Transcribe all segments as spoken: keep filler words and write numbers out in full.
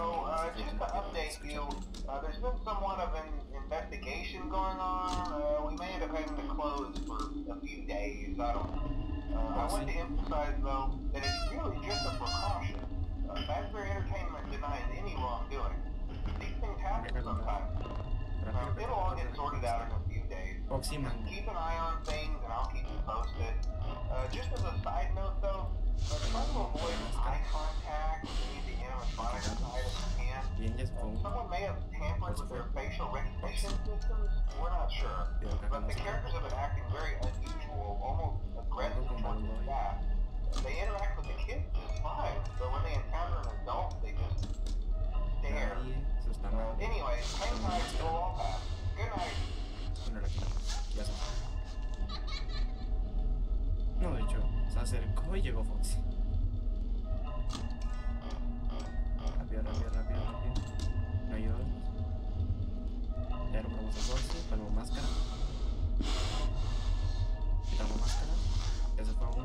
So, uh, just to update you, uh, there's been somewhat of an investigation going on. Uh, we may end up having to close for a few days. I don't know. Uh, I want to emphasize, though, that it's really just a precaution. Uh, Fazbear Entertainment denies any wrongdoing. These things happen sometimes. Uh, it'll all get sorted out in a few days. Foxy man. Keep an eye on things, and I'll keep you posted. Uh, just as a side note, though, uh, try to avoid eye contact with any of the animatronics inside if you can. Bien, ya Uh, supongo. someone may have tampered with their facial recognition systems. We're not sure. But the characters have been acting very unusual, almost aggressive towards the staff. They interact with the kids just fine, but when they encounter an adult, they just stare. Nadie se está Uh, mal. anyway, hang tight, it'll all pass. Good night. Bueno, la quito. Ya se fue. No, de hecho, se acercó y llegó Foxy. Rápido, rápido, rápido, rápido. No hay otro. Ya recuperamos a Foxy, ponemos máscara. Quitamos máscara. Ya se fue a uno.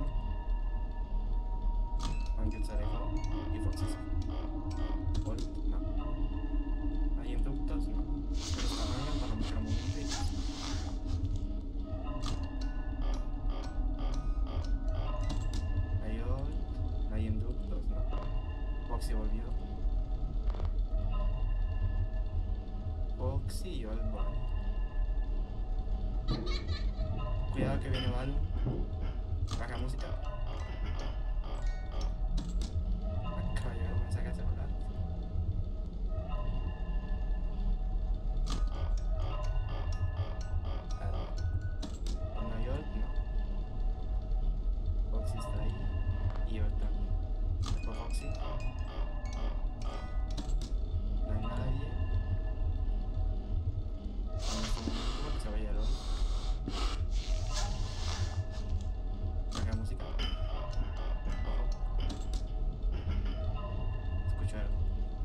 Ángel se alejó y Foxy se fue. Volt, no. Hay inductos, no. Pero está mal para mostrar un momento y ya. Hay Volt, no hay inductos, no. Foxy volvió. Foxy y Volt volvió. Cuidado que viene Balu. Baja música. Acaba de llegar un mensaje al celular. ¿No hay Volt? No. Foxy está ahí. Y Volt también. Después Foxy. No hay nadie. Vamos a un momento que se vaya el Volt. Baja música. Ojo. Escucho algo.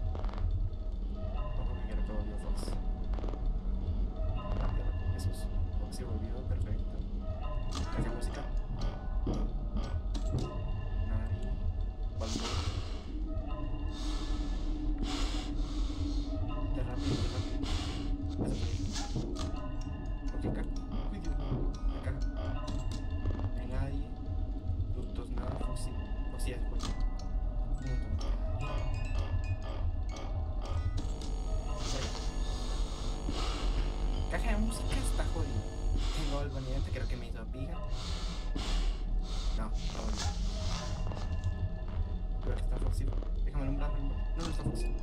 Ojo que creo que volvió Fox. Rápido, rápido. Jesús. Foxy volvió, perfecto. Baja música. Nadie. Volvió. De rápido, de rápido. Eso fue. Ok, acá. Uy, Dios mío. Acá. No hay nadie. Ductos, nada. Foxy. Foxy ya después. Un montón. Caja de música está jodido. Tengo el bonito, creo que me hizo piga. No, no volvió. Creo que está Foxy. Déjame alumbrar. No, no está Foxy.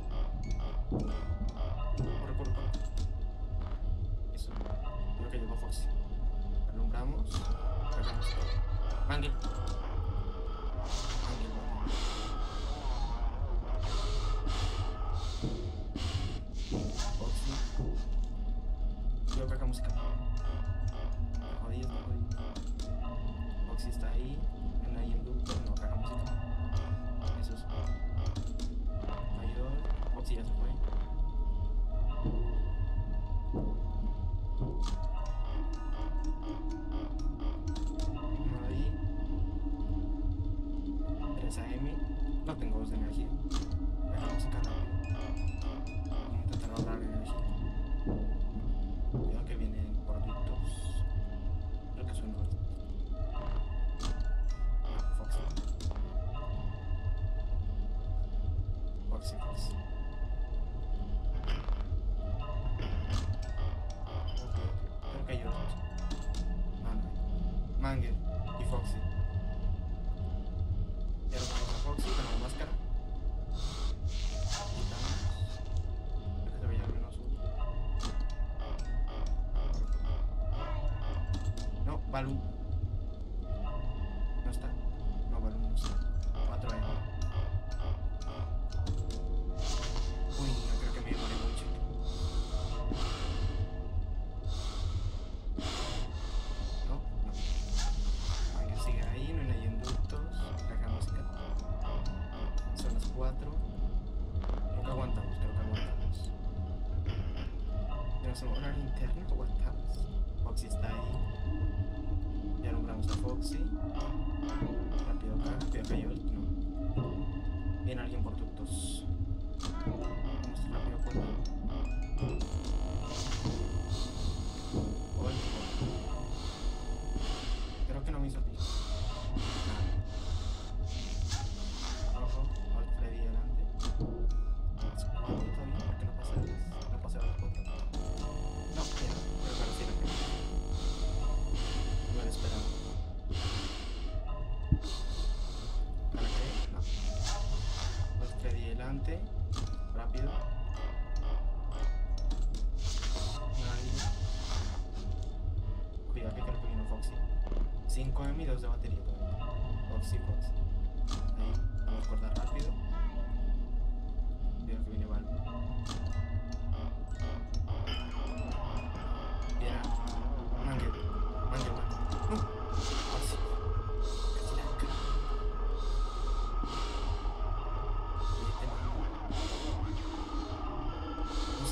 Corre, corre, corre. Eso. Creo que llegó Foxy. Alumbramos. Cajamos. Ángel. Ángel, bueno. Foxy. Yo caja música. Está jodido, está jodido. Foxy está ahí. En ahí en ducto. No, caja música. Eso es. Mayor. Foxy ya se fue. Uno ahí. tres A M. No tengo dos de energía. Caja música rápido. Vamos a intentar ahorrar energía. Cuidado que vienen por ductos. Creo que suena esto. Ah, Foxy. Foxy, Foxy. Ok, ok. Creo que hay otro. Ah, no hay. Mangel y Foxy. Ya lo ponemos a Foxy, tenemos máscara. Quitamos. Creo que se veía al menos uno. No, Balu. No está. No, Balu no está. cuatro A. Uy, no creo que me demore mucho. No, no. Ángel sigue ahí, no hay nadie en ductos. Caja música. Son las cuatro. Creo que aguantamos, creo que aguantamos. ¿Tenemos una linterna? Aguantamos. Foxy está ahí. Ya alumbramos a Foxy. Rápido acá, rápido acá, yo no. Viene alguien por ductos.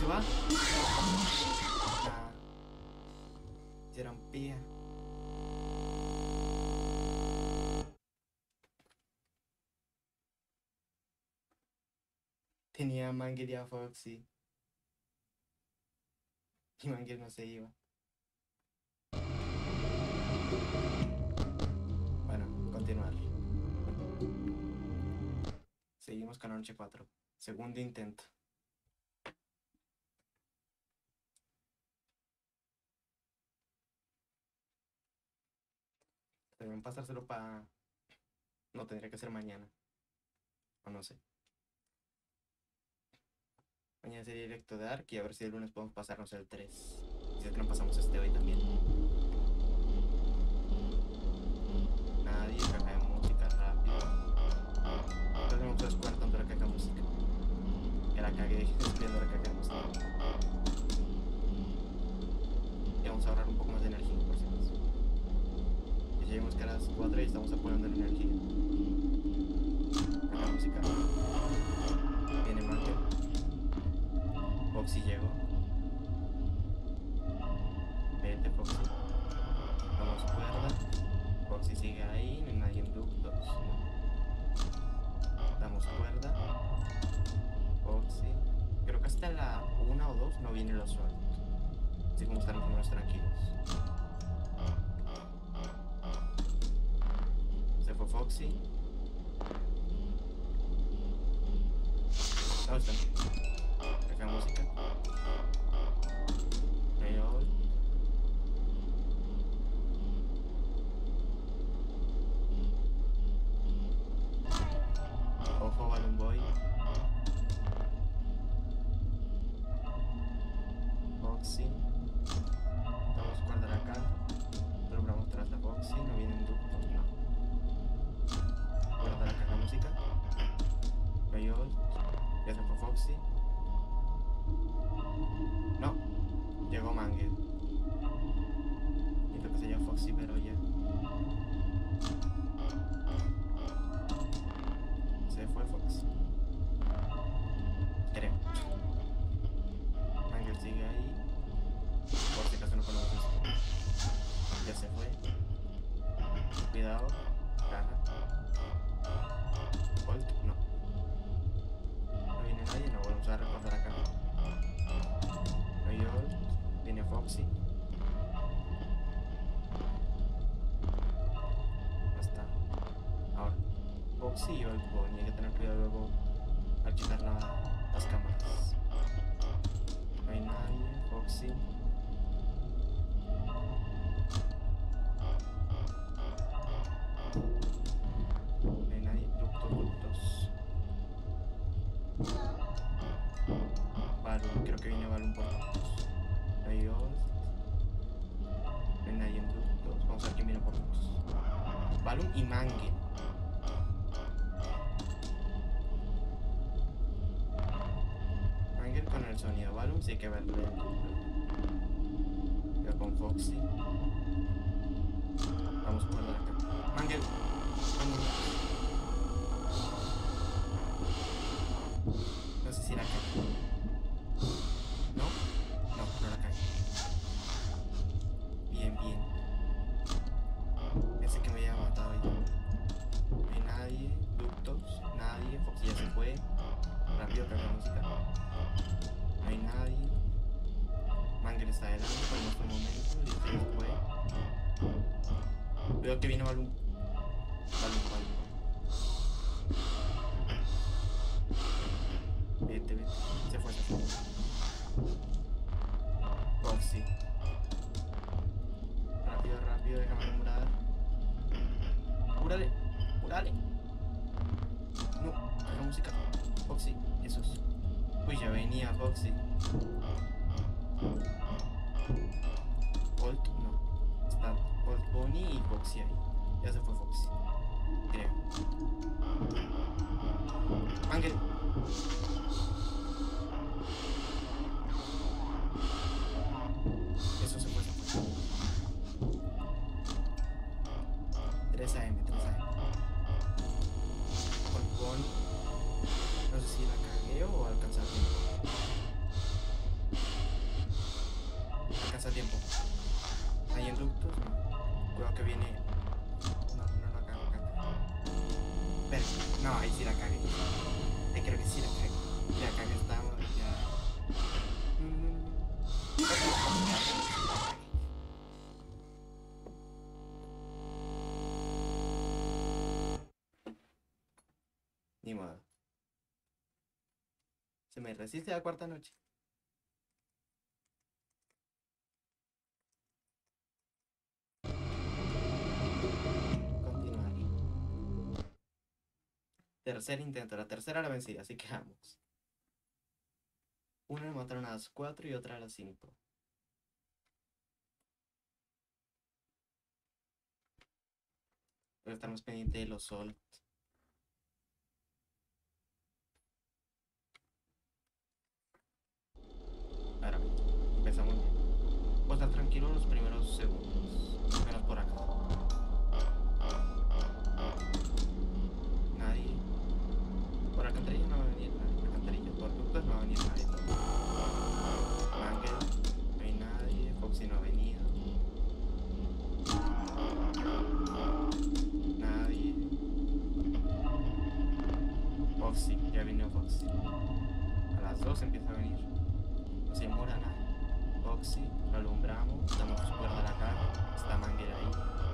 va? Ah, hicieron pía. Tenía a Manguel y a Foxy. Y Manguel no se iba. Bueno, continuar. Seguimos con la noche cuatro. Segundo intento. Deben pasárselo para... No, tendría que ser mañana. O no sé. Mañana sería directo de Ark y a ver si el lunes podemos pasarnos el tres. Si es que no pasamos este hoy también. Nadie, caja de música, rápido. Entonces no puedes jugar tanto la caja de música. Que la cagué estudiando la caja de música. Y vamos a ahorrar un poco más de energía por si acaso. Ya lleguemos que a las cuatro y estamos apurando la energía. Caja de música. Viene Marker. Foxy llegó. Vete, Foxy. Damos cuerda. Foxy sigue ahí. No hay nadie en ductos. No. Damos cuerda. Foxy. Creo que hasta la una o dos no viene los sueltos. Así como están los números tranquilos. Se fue Foxy. ¿Dónde están? Acá música. Real. Ojo, Balloon Boy. Foxy. Vamos a guardar acá. Logramos tras la Foxy. No vienen ductos, no. Guardar acá la música. Real. Ya se fue Foxy. No, llegó Manguel. Siento que se llama Foxy, pero ya. Se fue Foxy. Creo. Manguel sigue ahí. Por si acaso no conoces. Ya se fue. Cuidado. Caja. Volt, no. No viene nadie, no volvemos a recordar acá. Viene Foxy. Ya está. Ahora, Foxy y Old Bonnie. Hay que tener cuidado luego al quitar la, las cámaras. No hay nadie. Foxy. No hay nadie. Ductos, ductos. Balloon. Creo que viene Balloon por ductos. Dios. No hay nadie en ductos. Vamos a ver quién viene por ductos. Balloon y Manguel. Manguel con el sonido. Balloon sí hay que verlo en ductos. Yo con Foxy. Vamos a guardar acá. Manguel. Manguel. No sé si la cago. ¿No? No, no la cagué. Bien, bien. Ese que me había matado ya. No hay nadie. Ductos. Nadie. Foxy ya se fue. Rápido, carga la música. No hay nadie. Manguel está adelante por nuestro momento. Listo, ya se fue. Veo que viene Balloon. Balloon, Balloon. Vete, vete. Se fue, se fue. Foxy. Rápido, rápido, déjame nombrar. Apúrale, apúrale. No, la música. Foxy, Jesús. Uy, ya venía Foxy. Old, no. Está Old Bonnie y Foxy ahí. Ya se fue Foxy. Creo. Ángel. Eso se fue, se fue. tres A M, tres A M. Old Bonnie. No sé si la cagué o alcanzar tiempo. Ni modo. Se me resiste la cuarta noche. Continuar. Tercer intento. La tercera la vencida, así que vamos. Una le mataron a las cuatro y otra a las cinco. Pero estamos pendientes de los sol. Ahora empezamos bien. Pues estar tranquilo los primeros segundos. Menos por acá. Nadie. Por alcantarilla no va a venir nadie. Alcantarilla. Por ductos no va a venir nadie. Ángel. No hay nadie. Foxy no ha venido. Nadie. Foxy. Ya vino Foxy. A las dos empieza a venir. No se demora nada. Foxy, lo alumbramos, damos cuerda a la cara, está Manguera ahí.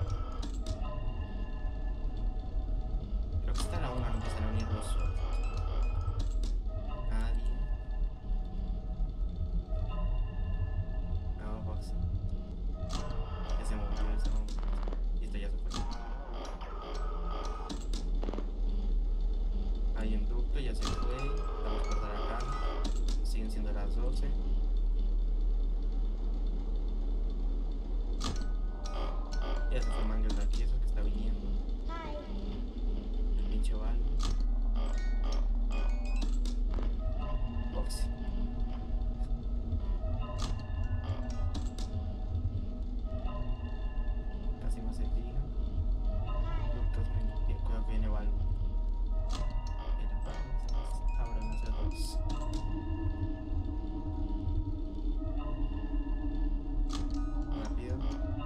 Creo que está la una, no empiezan a unir los otros. Nadie. No, Foxy. Ya se movió, ya se movió. Listo, ya se fue. Ahí en ducto, ya se fue, damos cuerda a la cara. Siguen siendo las doce. Ya se fue Mangel de aquí, eso que está viniendo. El pinche Val. Foxy. Casi más el día. Ductos, cuidado que viene Val. Viene Val, ahora no sé dos. Rápido.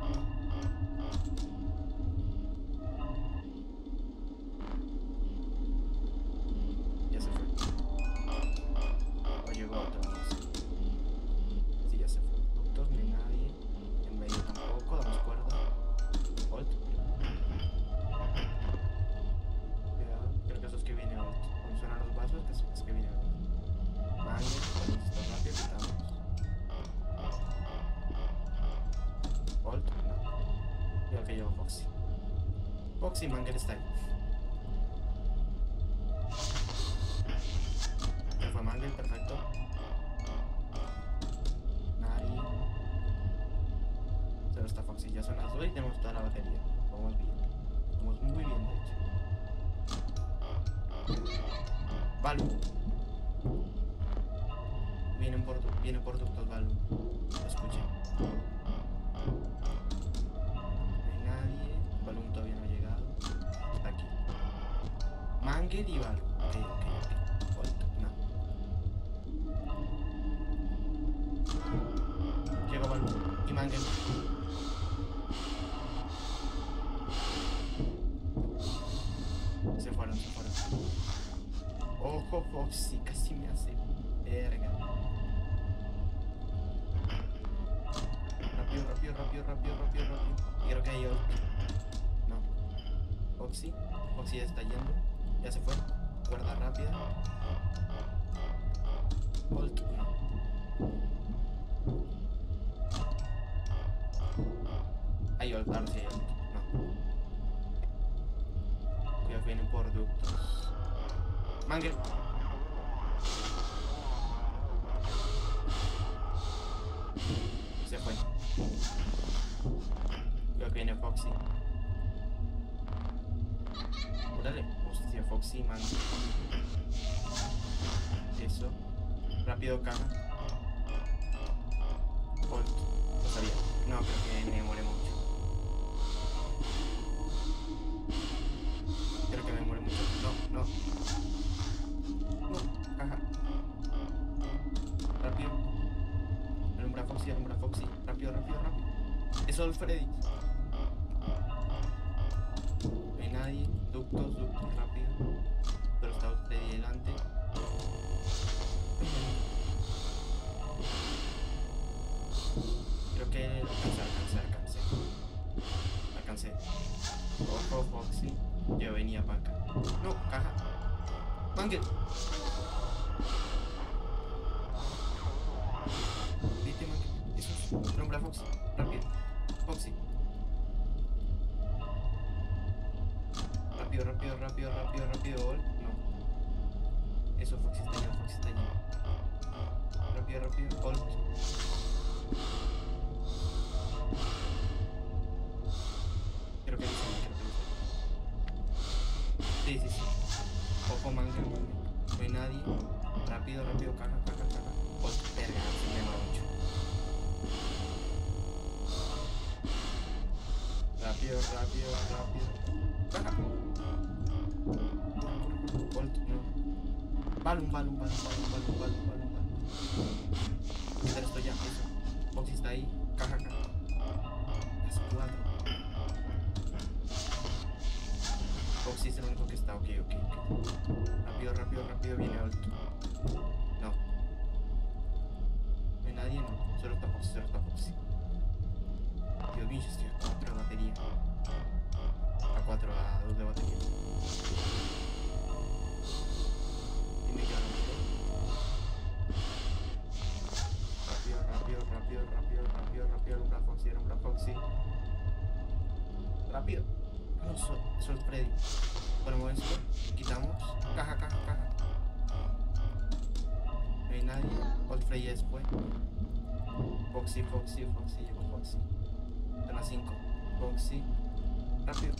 Ya se fue. O llegó otra vez. Sí, ya se fue. Ductos, no hay nadie. En medio tampoco, damos cuerda. Volt. Cuidado, creo que eso es que viene Volt. Cuando suenan los vasos, es, es que viene Volt. Mango, cuando está rápido, quitamos. Volt, no. Creo que llevo Foxy. Foxy, Mangel está ahí. Ya fue Mangel, perfecto. Nadie. Solo está Foxy, ya son las dos y tenemos toda la batería. Vamos bien. Vamos muy bien, de hecho. Balu. Vienen por, viene por ductos Balu. Lo escuché. No hay nadie. Balloon todavía no ha llegado. Está aquí. Mangel y Balu. Ok, ok, ok. Volt, no. Llegó Balu y Mangel. Se fueron, se fueron. Ojo, Foxy, casi me hace verga. Rápido, rápido, rápido, rápido, rápido, rápido. Y creo que hay otro. No. Foxy. Foxy ya está yendo. Ya se fue. Cuerda rápida. Volt. No. Hay Volt. Ahora sí hay Volt. No. Cuidado que vienen por ductos. Mangel. Se fue. Creo que viene Foxy. Órale. Hostia, Foxy, man. Eso. Rápido caja. Volt. Lo sabía. No, creo que me demoré mucho. Creo que me demoré mucho. No, no. No, caja. Rápido. Alumbra Foxy, alumbra Foxy. Rápido, rápido, rápido. Eso es Freddy. No hay nadie. Ductos, ductos, rápido. Pero está Freddy delante. Mangel. Viste, Mangel. Eso es. Nombra a Foxy. Rápido. Foxy. Rápido, rápido, rápido, rápido, rápido. Ult. No. Eso, Foxy está allá, Foxy está allá. Rápido, rápido. Ult. Creo que dice, creo que dice. Sí, sí, sí. Ojo, Mangel, Mangel. No hay nadie. Rápido, rápido, caja, caja, caja. Ult, verga, se me demora mucho. Rápido, rápido, rápido. Caja. Ult, no. Balum, balum, balum, balum, balum, balum, balum, balum. Mientras estoy ya, eso. Foxy está ahí. Caja, caja. Es cuatro. Foxy es el único que está, ok, ok, ok. Rápido, rápido, rápido, viene Ult. No. No hay nadie, no. Solo está Foxy, solo está Foxy. Dios mío, yo estoy a cuatro de batería. A cuatro, a dos de batería. Dime que ahora rápido, rápido, rápido, rápido, rápido, rápido. Alumbra Foxy, alumbra Foxy. Rápido. No, eso es Freddy. Ponemos esto, quitamos. Caja, caja, caja. No hay nadie. Old Freddy después. Foxy, Foxy, Foxy, llegó Foxy. Son las cinco. Foxy. Rápido.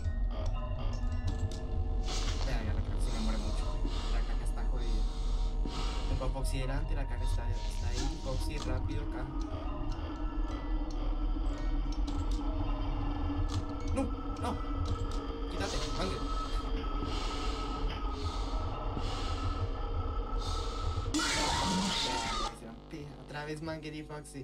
Vea, ya la caja se me muere mucho. La caja está jodida. Tengo a Foxy delante, la caja está, está ahí. Foxy, rápido, caja. No, no. Quítate, Mangel. Otra vez Mangel y Foxy.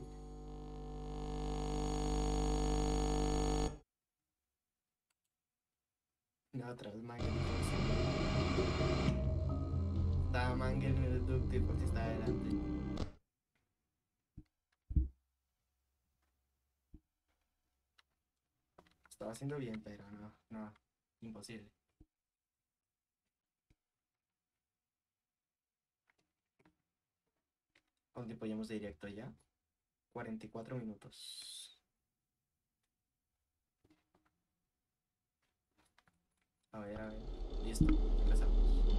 No, otra vez Mangel y Foxy. Estaba Mangel en el ducto y Foxy está adelante. Estaba haciendo bien, pero no, no, imposible. ¿Cuánto tiempo llevamos de directo ya? cuarenta y cuatro minutos. A ver, a ver. Listo, empezamos.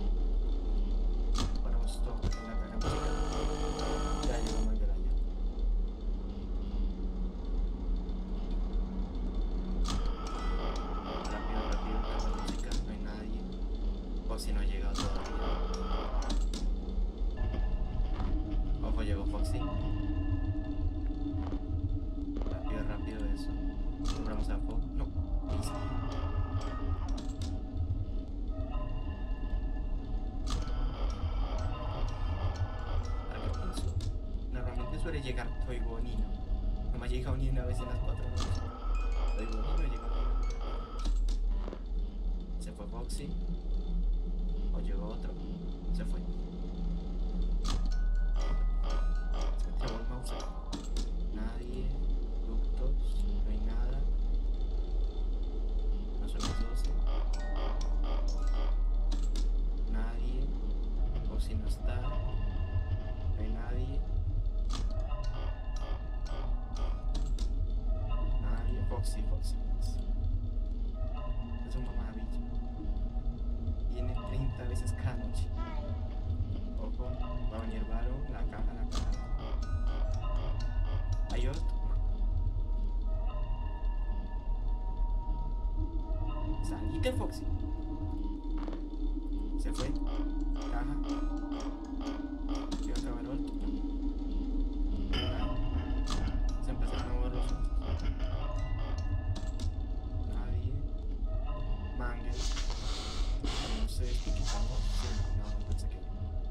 Ponemos todo en la caja musical. Ya llegó Mangel allá. Rápido, rápido, caja musical, no hay nadie. O si no ha llegado todavía. Ojo, llegó Foxy. Rápido, rápido eso. Compramos a Fo. No, listo. Ahora que pienso. Normalmente suele llegar Toigo Nino. No me ha llegado ni una vez en las cuatro noches. Toigo Nino llegó ni una vez. Se fue Foxy. O llegó otro. Se fue. Nadie, ductos, no hay nada. No son las doce. Nadie, o si no está, no hay nadie. Nadie, Foxy, Foxy, Foxy. Es una maravilla. Viene treinta veces cada noche. Ojo, va a venir Varo, la caja, la caja. ¿Hay otro? No. Salite, Foxy. Se fue. Caja. Yo acabo el otro. Se empezaron a mover los otros. Nadie. Mangel. No sé si quitamos. Sí, no, no pensé que.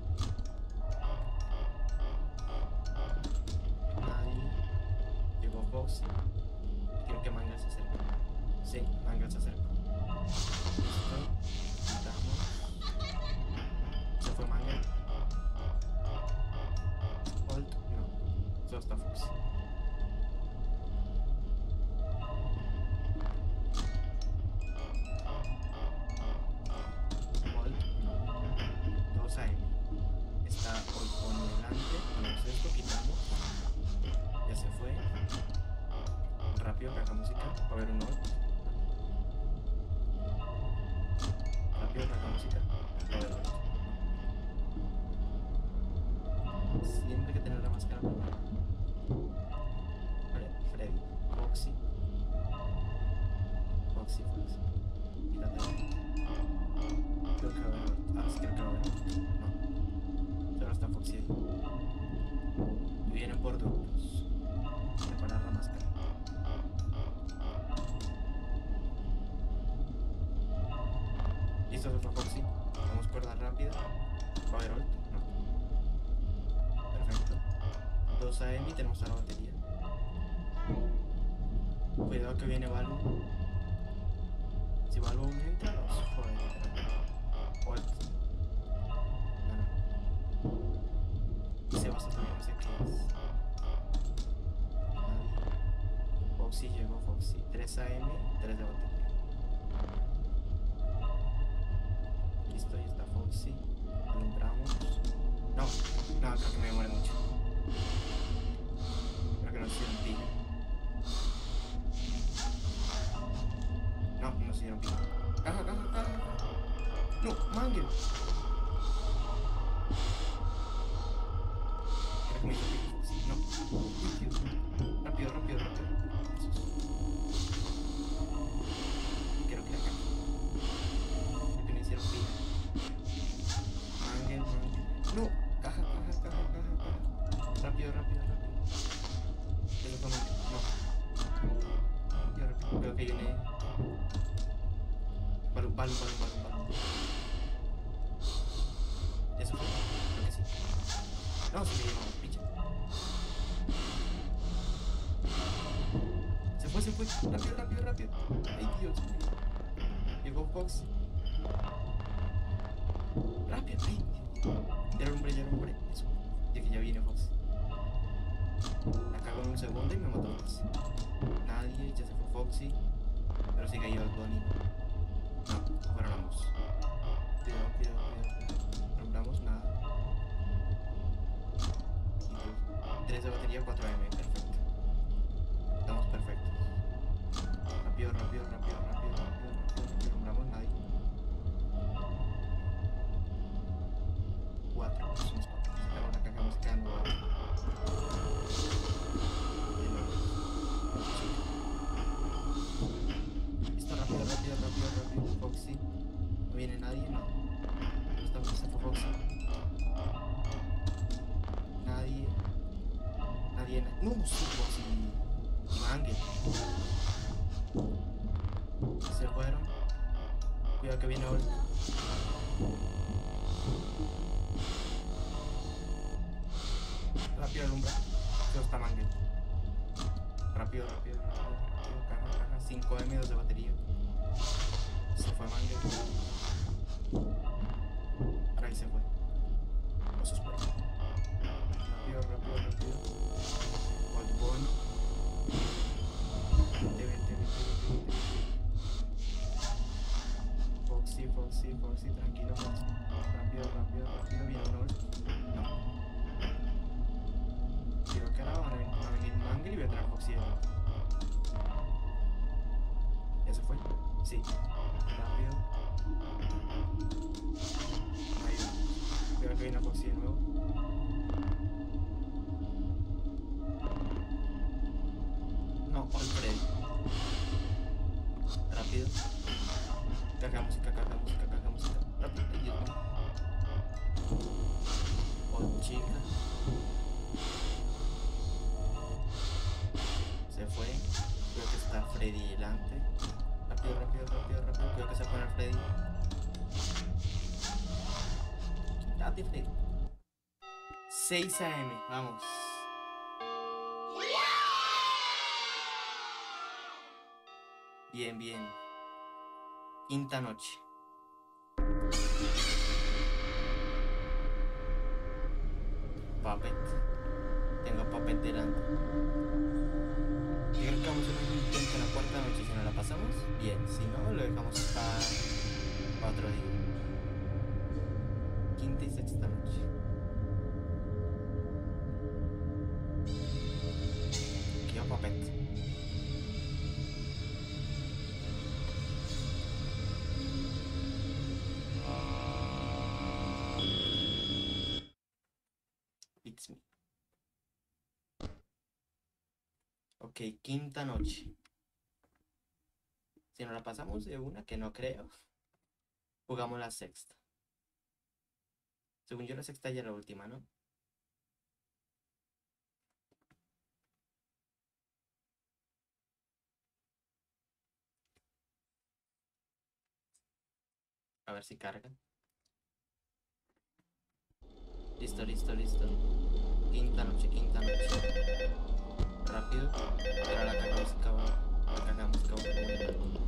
Foxy. Quiero que Mangel se acerque. Sí, Mangel se acerca. Listo. Quitamos. Se fue Mangel. Ult. No. Solo está Foxy. Ult. No. Todos ahí. rápido, caja música. Va a haber un note. Rápido, caja música. Va a haber note. Siempre hay que tener la máscara preparada. Vale, Freddy, Foxy. Foxy, Foxy. Mírate. Creo que va a haber note. Ah, sí, creo que va a haber note. No. Solo está Foxy ahí. Y vienen por duros. Preparar la máscara. Listo, se fue Foxy. Vamos cuerda rápida. ¿Va a haber ult? No. Perfecto. dos A M y tenemos a la batería. Cuidado que viene Balbu. Si Balbu me entra, nos jode. Ult. No, no. Se basa también, no sé qué es. Foxy llegó, Foxy. tres A M, tres de batería. Listo, ahí está Foxy. Alumbramos. No, no, creo que me demore mucho. Creo que no se dieron pila. No, no se dieron pila. Caja, caja, caja. No, Mangle. Creo que me hizo pico Foxy. No. Uy, Dios. Rápido, rápido, rápido. Quiero que acá. Creo que me hicieron pila. Mangle, Mangle. No, caja, caja, caja, caja, caja. Rápido, rápido, rápido. Eso fue Mangle. No. Yo rápido. Creo que viene. Balón, balón, balón, balón, balón. Eso fue. Creo que sí. No, se me llevó picha. Se fue, se fue. Rápido, rápido, rápido. Ay, Dios mío. Llegó Fox. Rápido, ay. Ya era hombre, ya era hombre. Eso. Ya que ya viene Fox. La cago en un segundo y me mató Fox. Nadie, ya se fue Foxy. Pero sigue ahí el Bonnie. No, fueron ambos. Cuidado, cuidado, cuidado. No nombramos nada. tres de batería, cuatro A M. Perfecto. Estamos perfectos. Rápido, rápido, rápido, rápido, rápido, rápido. No nombramos nadie. cuatro, somos cuatro. Sacaron una caja musical nueva. Listo, rápido, rápido, rápido, rápido. Foxy. No viene nadie, no. No estamos, se fue Foxy. Nadie. Nadie, nadie. No, sí, Foxy. Y Mangle. Se fueron. Cuidado que viene ahora. Rápido alumbra. Solo está Mangle. Rápido, rápido, rápido, rápido. Caja, caja. cinco M, dos de batería. Se fue Mangle. Ahora ahí se fue. No se espera. Rápido, rápido, rápido. Old Bonnie. Vente, vente, vente, vente, vente. Foxy, Foxy, Foxy. Tranquilo, Foxy. Rápido, rápido, rápido. Viene un ult. No. Creo que ahora van a venir, va a venir Mangle y voy a traer Foxy de nuevo. ¿Ya se fue? Sí. Rápido. Ahí va. Creo que viene Foxy de nuevo. No, All Freddy. Rápido. Caja música, caja música, caja música. Rápido, ay Dios mío. All chica. Se fue. Creo que está Freddy delante. Rápido, rápido, rápido, rápido. Creo que se pone Freddy. Quítate, Freddy. seis A M, vamos. Bien, bien. Quinta noche. Puppet. Tengo a Puppet delante. Yo creo que vamos a hacer un intento en la cuarta noche. Si no la pasamos, bien. Si no, lo dejamos para, para otro día. Quinta y sexta noche. Aquí va Puppet. Ok, quinta noche. Si nos la pasamos de una, que no creo, jugamos la sexta. Según yo, la sexta ya es la última, ¿no? A ver si carga. Listo, listo, listo. Quinta noche, quinta noche. Rápido. Pero la caja música va. La caja música va muy rápido.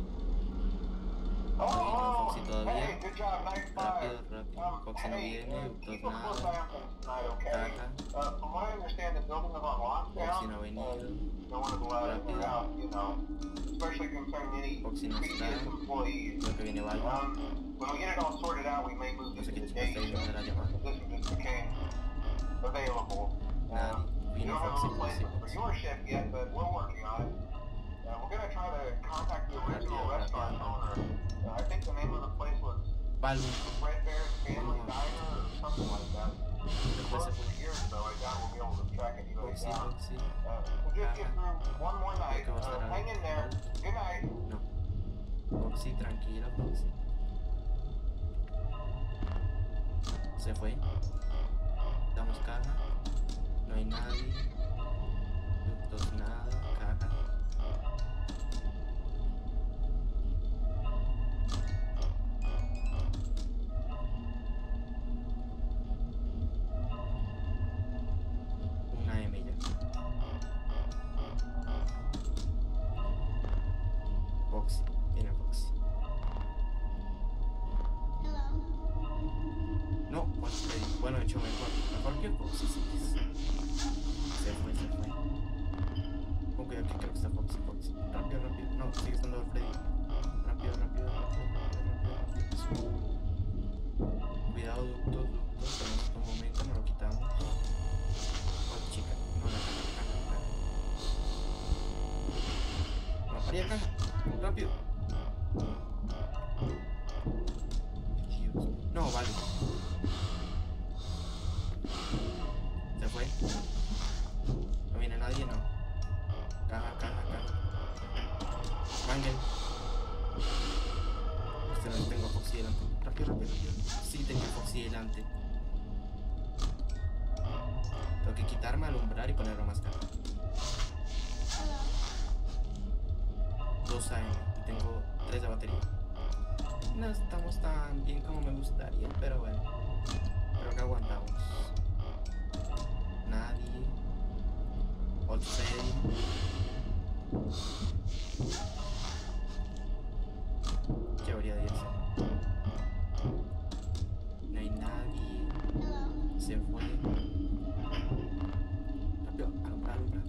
Uy, no, Foxy todavía. Hey, good job, nice Rápido, fire. rápido. Um, Foxy no hey, viene, uh, ductos keep a close eye nada. on things tonight, okay? Caja. Uh, from what I understand, the building is on Foxy lockdown. no ha Uh, venido. no one is allowed in or Rápido. out, you know, especially concerning any Foxy no está. previous employees. Creo que viene Valve. Um, when we get it all sorted out, we may move No sé into qué the chica day está shift. yendo de la llamada. The position just became available. Nadie. Um, we Vino don't have Foxy, a Foxy, replacement for Foxy. your shift yet, but we're working on it. Uh, we're gonna try to contact the original Rápido, restaurant rápido. owner. Uh, I think the name of the place was Valve. Fredbear's Family Diner or something like that. It's Después se closed fue. for years, though. I doubt we'll be able to track anybody Foxy, down. Foxy. Uh, we'll just get through one more night. Creo que va a Uh, estar hang in there. ahí. Good night. No. Foxy, tranquilo, Foxy. Se fue. Damos caja. No hay nadie. Ductos nada. Caja. Una M ya. Foxy. Viene Foxy. No, bueno, Freddy. Bueno, hecho mejor. Mejor que Foxy, sí. Se fue, se fue. Con cuidado que creo que está Foxy, Foxy. Rápido, rápido. No, sigue estando Freddy. Rápido, rápido, rápido, rápido, rápido, rápido. Cuidado, ductos, ductos. Tenemos un momento, no lo quitamos. Oh, chica. No, la caja, la caja, la caja. No, paría caja. Rápido. Dios. No, vale. Se fue. No viene nadie, no. Caja, caja, caja. Mangel. Este no tengo Foxy delante. Rápido, rápido, rápido. Sí, tengo Foxy delante. Tengo que quitarme, alumbrar y ponerlo más caro. dos A M y tengo tres de batería. No estamos tan bien como me gustaría, pero bueno. Creo que aguantamos. Nadie. Otro Freddy. ¿Qué habría de irse? No hay nadie. Se fue. Rápido, alumbrar, alumbrar.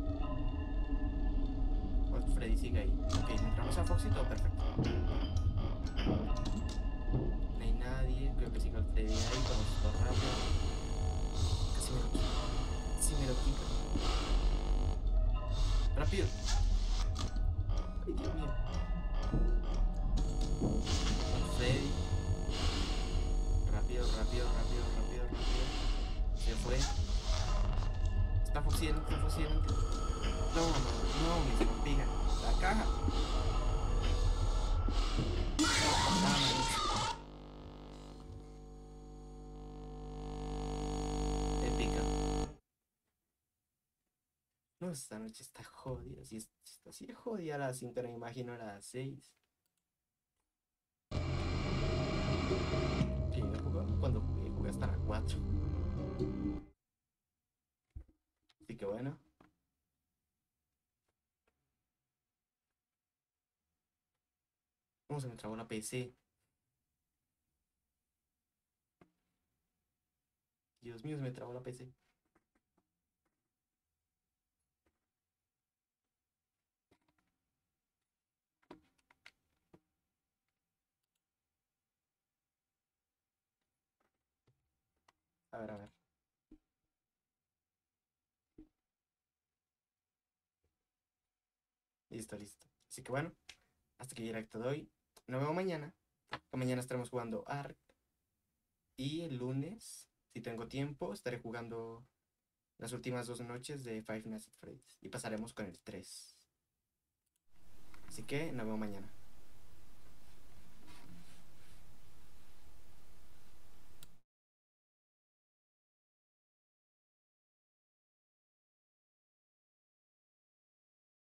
Otro Freddy sigue ahí. Ok, entramos a Foxy, todo perfecto. No hay nadie. Creo que sigue el Freddy ahí. Vamos todo rápido. Casi me lo quita. Casi me lo quita. Rápido. Ay, Dios mío. Freddy. Rápido, rápido, rápido, rápido, rápido. Se fue. Está Foxy delante, está Foxy delante. No, no, no, me se pega. La caja. Épica. No, esta noche está jodida. Si es- si está así de jodida la cinta, no me imagino a las seis. Sí, yo jugaba cuando jugué, jugué hasta las cuatro. Así que bueno. ¿Cómo se me trabó la P C? Dios mío, se me trabó la P C. A ver, a ver. Listo, listo. Así que bueno, hasta aquí el directo de hoy. Nos vemos mañana. Que mañana estaremos jugando Ark. Y el lunes, si tengo tiempo, estaré jugando las últimas dos noches de Five Nights at Freddy's. Y pasaremos con el tres. Así que nos vemos mañana.